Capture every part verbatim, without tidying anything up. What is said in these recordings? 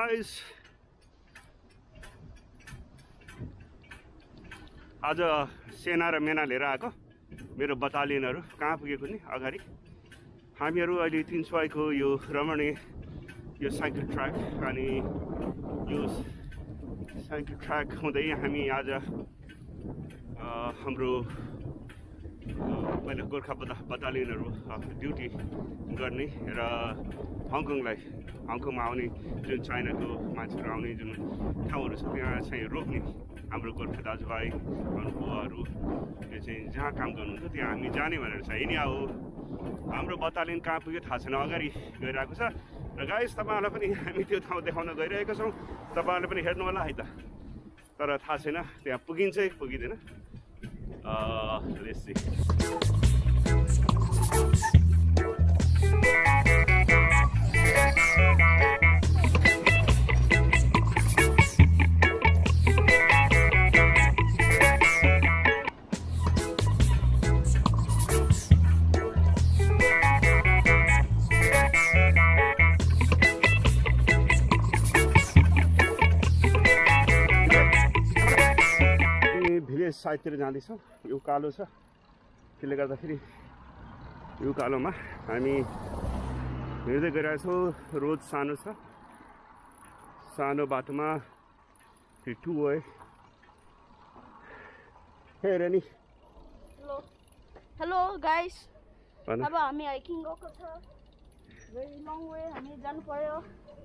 guys. आज सेना र मेना लिएर आएको मेरो बटालियनहरु कहाँ पुगेको नि अगाडि हामीहरु अहिले तीन सयको यो रमणी यो साइकल ट्र्याक अनि यो साइकल ट्र्याक हुँदै हामी आज हाम्रो पहिला गोर्खा बटालियनहरु ड्युटी गर्ने र हङकङलाई हङकङमा आउने जुन चाइनाको मान्छेहरु आउने जुन ठाउँहरु छ त्यहाँ चाहिँ रोक्ने हाम्रो गोर्खा दाजुभाइ बुवाहरु यो चाहिँ जहाँ काम गर्नुहुन्छ त्यहाँ हामी जाने भनेर छ। यिनी अब हाम्रो बटालियन कहाँ पुग्यो थाहा छैन, अगाडि गइरहेको छ र गाइस तपाईहरुलाई पनि हामी त्यो ठाउँ देखाउन गइरहेका छौं। तपाईहरुले पनि हेर्नु होला है त, तर थाहा छैन त्यहाँ पुगिन्छ कि पुगिदैन। A let's see. साइडतिर जाँदैछौँ। यो कालो छ, त्यसले गर्दाखेरि यो कालोमा हामी हिँड्दै गइरहेछौँ। रोड सानो छ, सानो बाटोमा टु वे। हे रेनी। हेलो हेलो गाइस, अब हामी हाइकिङ गएको छ, भेरी लङ वे हामी जानु पर्यो।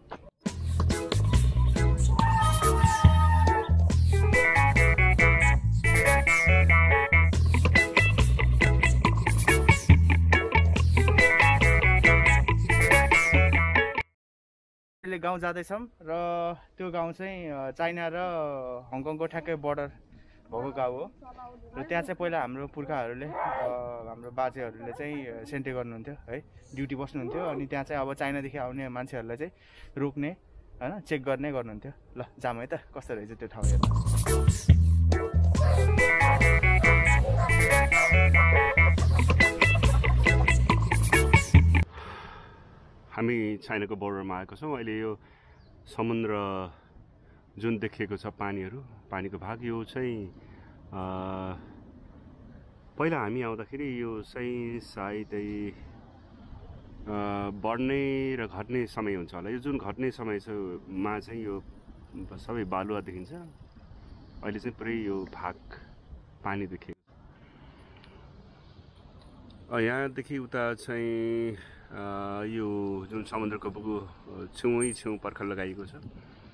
गाउँ जाँदैछौँ र त्यो गाउँ चाहिँ चाइना र हङकङको ठ्याक्कै बर्डर भएको गाउँ हो र त्यहाँ चाहिँ पहिला हाम्रो पुर्खाहरूले हाम्रो बाजेहरूले चाहिँ सेन्ट्री गर्नुहुन्थ्यो है, ड्युटी बस्नुहुन्थ्यो। अनि त्यहाँ चाहिँ अब चाइनादेखि आउने मान्छेहरूलाई चाहिँ रोक्ने हैन, चेक गर्ने गर्नुहुन्थ्यो। ल जाम है त, कस्तो रहेछ त्यो ठाउँ हेर्न। हामी चाइनाको बोर्डरमा आएको छौँ। अहिले यो समुद्र जुन देखिएको छ पानीहरू, पानीको भाग, यो चाहिँ पहिला हामी आउँदाखेरि यो चाहिँ सायदै बढ्ने र घट्ने समय हुन्छ होला। यो जुन घट्ने समय छ मा चाहिँ यो सबै बालुवा देखिन्छ। अहिले चाहिँ पुरै यो भाग पानी देखिएको छ। यहाँदेखि उता चाहिँ यो जुन समुद्रको बुगु छेउै छेउ पर्खाल लगाइएको छ।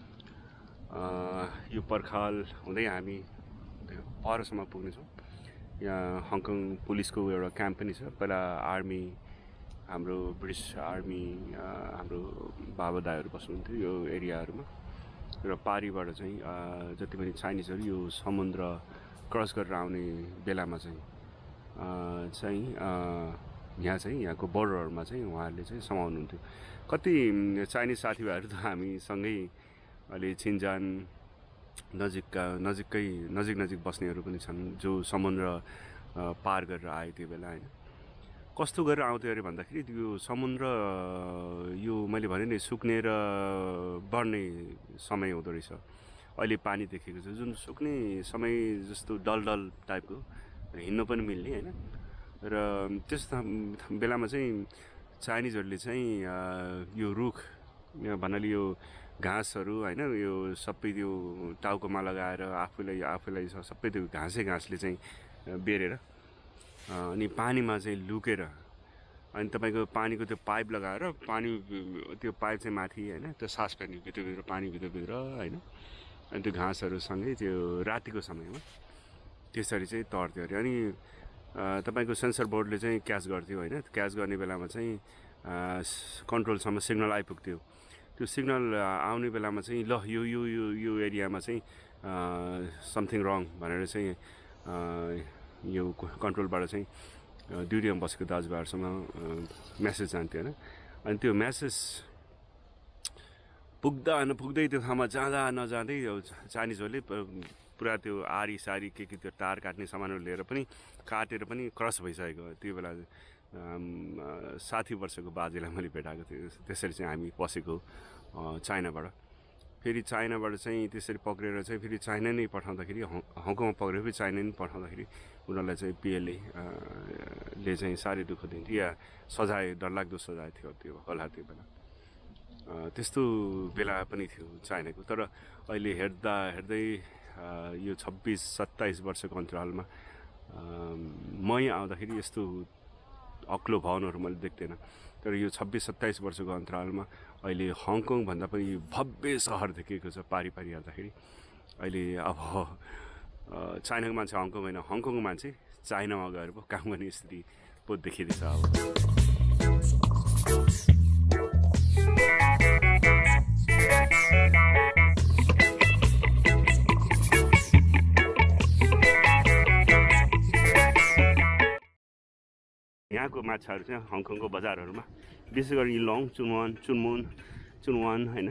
यो पर्खाल हुँदै हामी परसम्म पुग्नेछौँ। यहाँ हङकङ पुलिसको एउटा क्याम्प पनि छ। पहिला आर्मी, हाम्रो ब्रिटिस आर्मी, हाम्रो बाबा दाइहरू बस्नुहुन्थ्यो यो एरियाहरूमा। र पारीबाट चाहिँ जति पनि चाइनिजहरू यो समुद्र क्रस गरेर आउने बेलामा चाहिँ चाहिँ यहाँ चाहिँ यहाँको बोर्डरहरूमा चाहिँ उहाँहरूले चाहिँ समाउनुहुन्थ्यो। कति चाइनिज साथीभाइहरू त हामीसँगै अहिले छिनजान नजिकका नजिकै नजिक नजिक बस्नेहरू पनि छन्, जो समुद्र पार गरेर आए त्यो बेला होइन। कस्तो गरेर आउँथ्यो अरे भन्दाखेरि यो समुद्र यो मैले भने नि सुक्ने र बढ्ने समय हुँदो रहेछ। अहिले पानी देखेको छ, जुन सुक्ने समय जस्तो डलडल टाइपको हिँड्नु पनि मिल्ने होइन। र त्यस बेलामा चाहिँ चाइनिजहरूले चाहिँ यो रुख भन्नाले यो घाँसहरू होइन, यो सबै त्यो टाउकोमा लगाएर आफूलाई आफूलाई सबै त्यो घाँसै घाँसले चाहिँ बेरेर अनि पानीमा चाहिँ लुकेर, अनि तपाईँको पानीको त्यो पाइप लगाएर पानी त्यो पाइप चाहिँ माथि होइन, त्यो सास फेर्ने भित्रभित्र पानी भित्रभित्र होइन। अनि त्यो घाँसहरूसँगै त्यो रातिको समयमा त्यसरी चाहिँ तर्थ्यो अरे। अनि तपाईको सेन्सर बोर्डले चाहिँ क्याच गर्थ्यो होइन। क्याच गर्ने बेलामा चाहिँ कन्ट्रोलसम्म सिग्नल आइपुग्थ्यो। त्यो सिग्नल आउने बेलामा चाहिँ ल यो यो यो यो एरियामा चाहिँ समथिङ रङ भनेर चाहिँ यो कन्ट्रोलबाट चाहिँ ड्युटीमा बसेको दाजुभाइहरूसँग मेसेज जान्थ्यो होइन। अनि त्यो मेसेज पुग्दा नपुग्दै त्यो ठाउँमा जाँदा नजाँदै चाइनिजहरूले पुरा त्यो आरी सारी के के त्यो तार काट्ने सामानहरू लिएर पनि काटेर पनि क्रस भइसकेको। त्यो बेला साठी वर्षको बाजेलाई मैले भेटाएको थिएँ। त्यसरी चाहिँ हामी पसेको चाइनाबाट। फेरि चाइनाबाट चाहिँ त्यसरी पक्रेर चाहिँ फेरि चाइना नै पठाउँदाखेरि हङकङमा पक्रेर फेरि चाइना नै पठाउँदाखेरि उनीहरूलाई चाहिँ पिएलए ले चाहिँ साह्रै दुःख दिन्थ्यो या सजाय डरलाग्दो सजाय थियो त्यो होला त्यो बेला त्यस्तो बेला पनि थियो चाइनाको। तर अहिले हेर्दा हेर्दै यो छब्बिस सत्ताइस वर्षको अन्तरालमा म यहाँ आउँदाखेरि यस्तो अग्लो भवनहरू मैले देख्दैन। तर यो छब्बिस सत्ताइस वर्षको अन्तरालमा अहिले हङकङभन्दा पनि भव्य सहर देखेको छ पारी पारी हेर्दाखेरि। अहिले अब चाइनाको मान्छे हङकङ होइन, हङकङको मान्छे चाइनामा गएर पो काम गर्ने स्थिति पो देखिँदैछ अब। यहाँको माछाहरू चाहिँ हङकङको बजारहरूमा विशेष गरी लङ चुनवान चुनमुन चुनवान होइन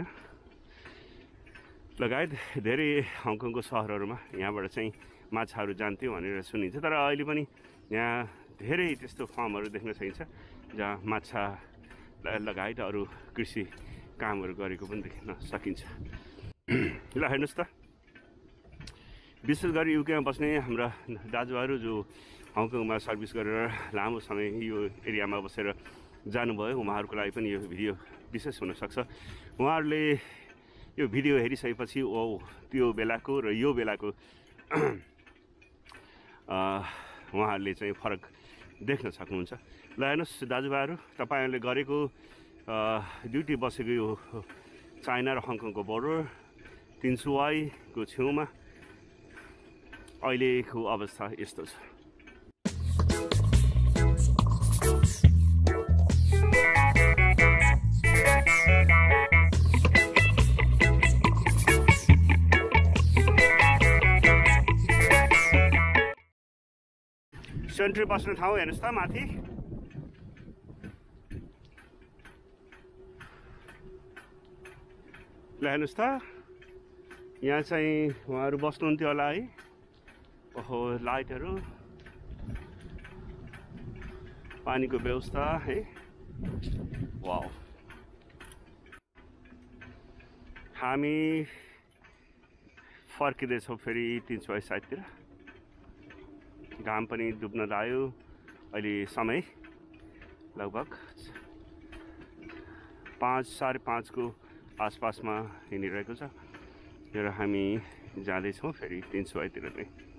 लगायत धेरै हङकङको सहरहरूमा यहाँबाट चाहिँ माछाहरू जान्थ्यो भनेर सुनिन्छ। तर अहिले पनि यहाँ धेरै त्यस्तो फार्महरू देख्न सकिन्छ जहाँ माछा लगायत अरू कृषि कामहरू गरेको पनि देख्न सकिन्छ। ल हेर्नुहोस् त, विशेष गरी युकेमा बस्ने हाम्रा दाजुभाइहरू जो हङकङमा सर्भिस गरेर लामो समय यो एरियामा बसेर जानुभयो, उहाँहरूको लागि पनि यो भिडियो विशेष हुनसक्छ। उहाँहरूले यो भिडियो हेरिसकेपछि ओ त्यो बेलाको र यो बेलाको उहाँहरूले चाहिँ फरक देख्न सक्नुहुन्छ। ल हेर्नुहोस् दाजुभाइहरू, तपाईँहरूले गरेको ड्युटी बसेको यो चाइना र हङकङको बोर्डर तिनसुवाईको छेउमा अहिलेको अवस्था यस्तो छ। सेन्ट्री बस्ने ठाउँ हेर्नुहोस् त माथि। ल हेर्नुहोस् त, यहाँ चाहिँ उहाँहरू बस्नुहुन्थ्यो होला है। ओहो, लाइटहरू, पानीको व्यवस्था है, वाउ। हामी फर्किँदैछौँ फेरि तिनसुवाई साइडतिर। घाम पनि डुब्न लाग्यो। अहिले समय लगभग पाँच साढे पाँचको आसपासमा हिँडिरहेको छ र हामी जाँदैछौँ फेरि तिनसुवाईतिर चाहिँ।